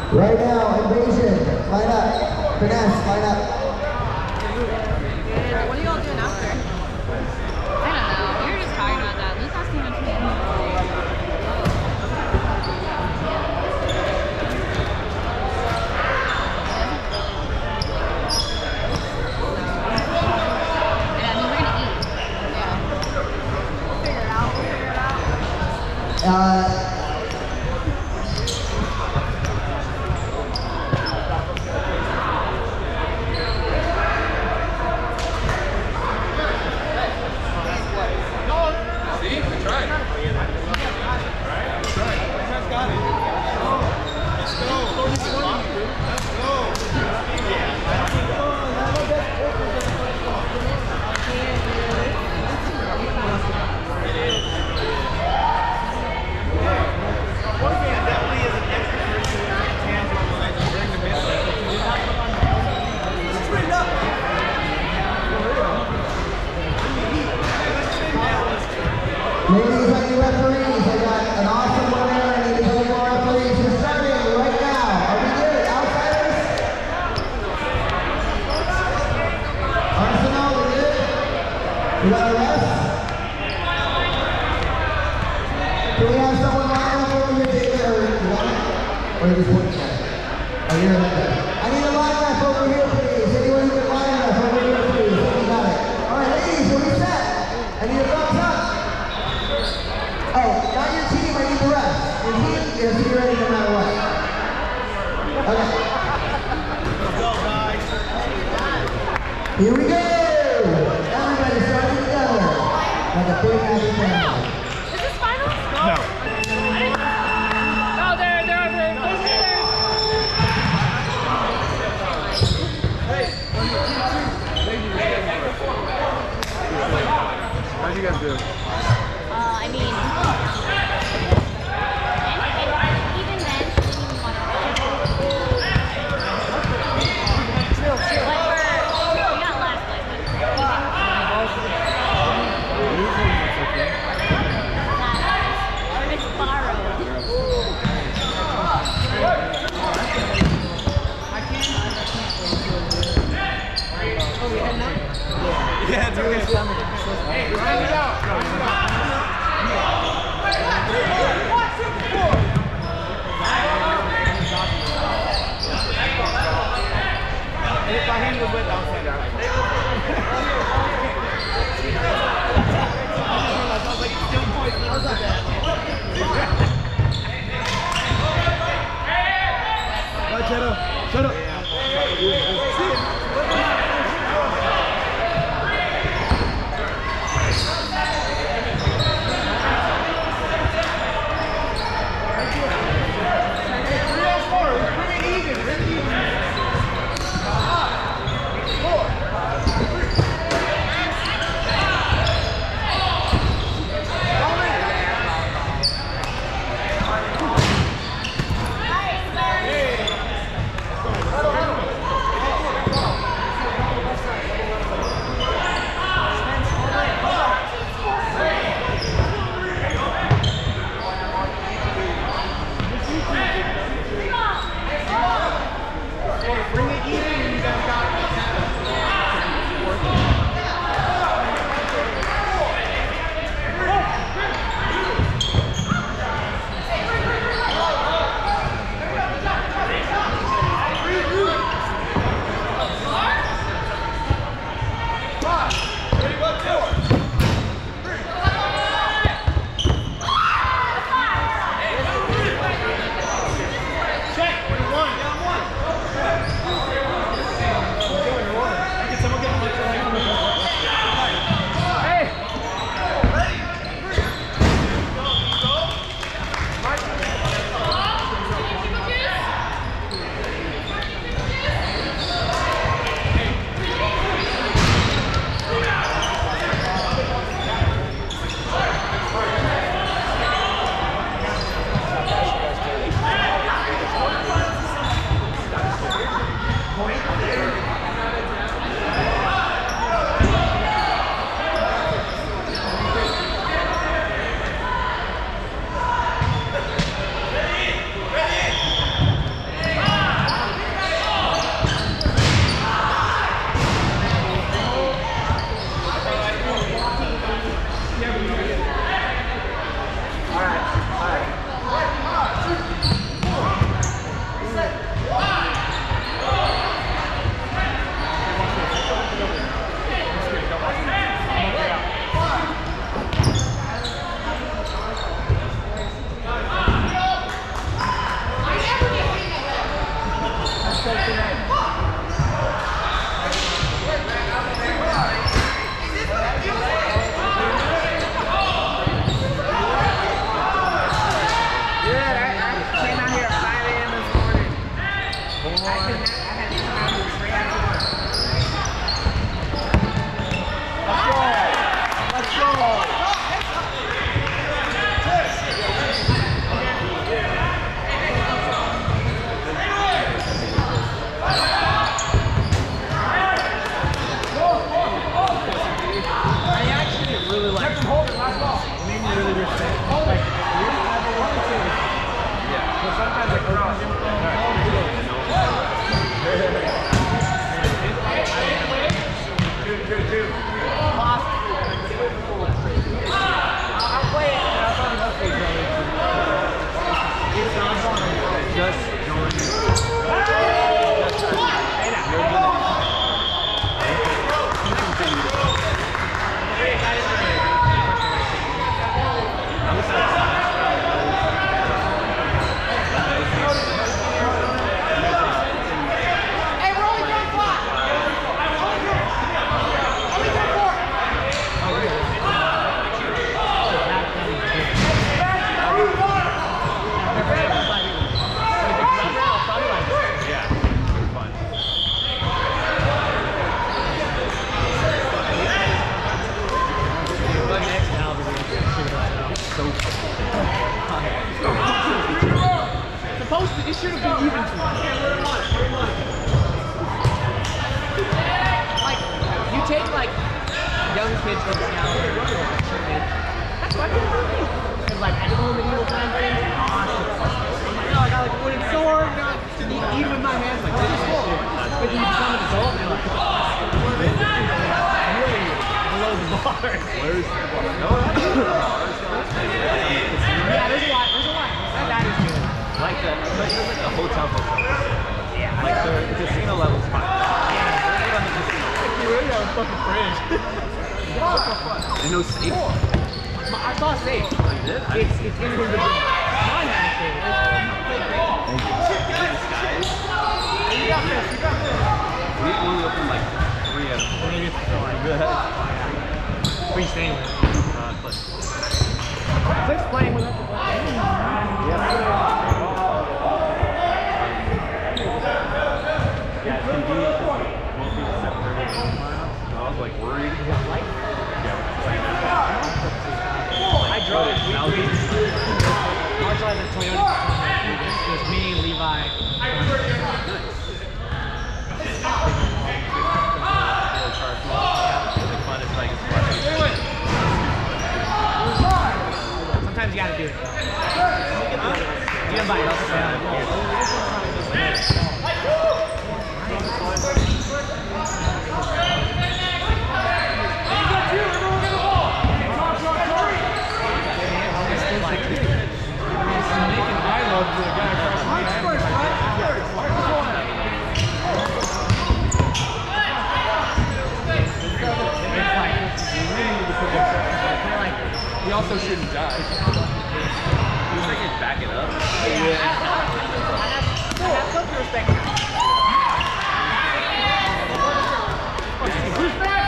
Right now, Invasion, line up. Finesse, line up. What are y'all doing after? I don't know. We were just talking about that. Luke asked me to come Yeah, I mean, we're gonna eat. Yeah. We'll figure it out. We'll figure it out. Ladies, I need referees. I got an awesome winner. I need a couple more referees. We're starting right now. Are we good? Outsiders? Arsenal, we good? We got a rest? Can we have someone line up over here, David? Or you got it? Or just point at it? Oh, you're right there. I need a line ref over here, please. Anyone who can line ref over here, please. You got it. All right, ladies, are we set? I need a thumbs up. Oh, not your team, I need the rest. Your team is here ready no matter what. Okay. Let's go, guys. Here we go! Everybody starting together. Like a big happy family. Is this final? No. Oh, they're over there. How'd you guys do? I mean, even then, she didn't even want to. We got last place. It should have been even to like, you take like young kids from Seattle, that's what I do. Because like at home medieval time things, awesome. You know, I got like a wooden sword, you know, even with my hands, like this is cool. But then you become an adult and you're like, really below the bar. Where's Yeah, there's a lot. That is good. Like the hotel. Yeah. Like the casino level spot. You really have a fucking fridge. And no safe. I saw a safe. Oh, you did? It's in the mine had a safe. You got this. We only opened like 3 of them. Who are you staying with? Cliff's playing with us. Yeah, it's convenient because most people separate. So I was like worried. I drove it. I was driving the Toyota. It was me, Levi. Sometimes you gotta do it. You don't buy yourself down. He also shouldn't die. You freaking back it up. Yeah. I have some respect. Who's back?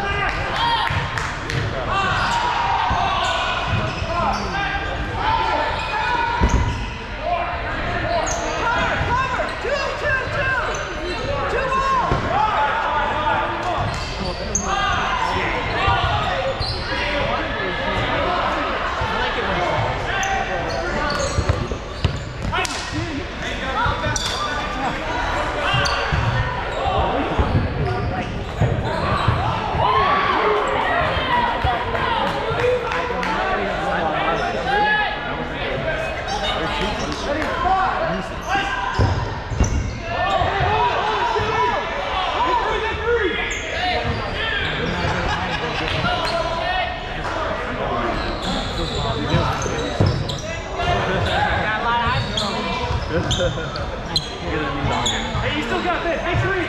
Hey, you still got this. Hey, Sharif.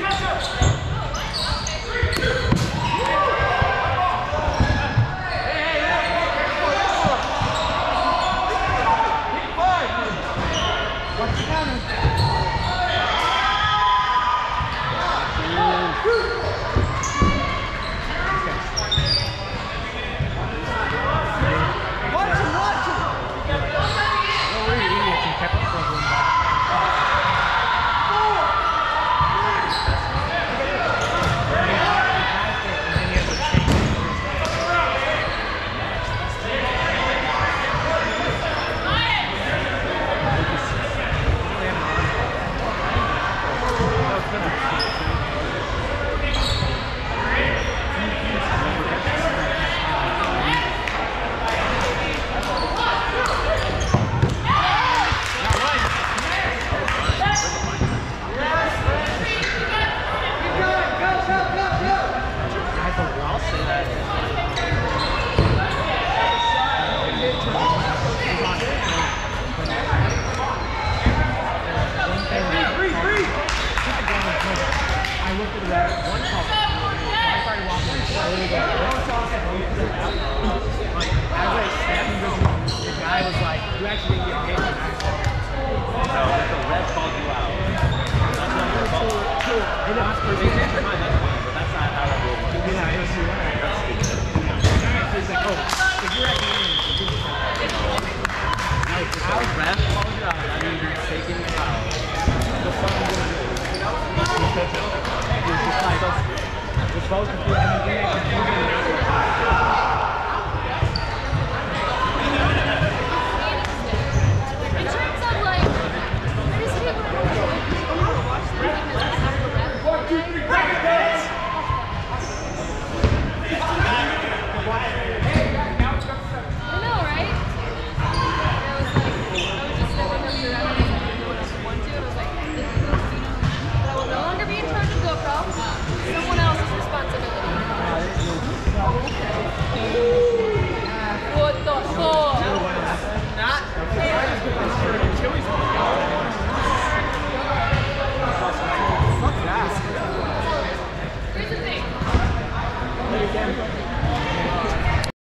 waiting for the ref. One call. I started walking slowly going. Like, as I stepped, the guy was like, "You actually didn't get hit." And I said, No, if the ref called you out, that's not your fault. "Hey, no, that's They perfect." changed their mind, that's fine, but that's not how that rule works. Yeah, it was too right. That's stupid. He's like, "Oh, if you're at the end, you can If the ref calls you out, that means you're taking the foul. The fuck are you gonna do? You know? It's just like, We're supposed to feel, I mean, we make confusion